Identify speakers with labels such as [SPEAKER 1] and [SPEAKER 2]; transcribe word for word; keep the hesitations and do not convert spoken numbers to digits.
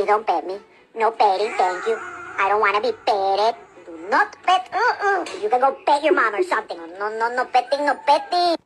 [SPEAKER 1] Please don't pet me. No petting, thank you. I don't want to be petted. Do not pet. Uh-uh. You can go pet your mom or something. No, no, no petting, no petting.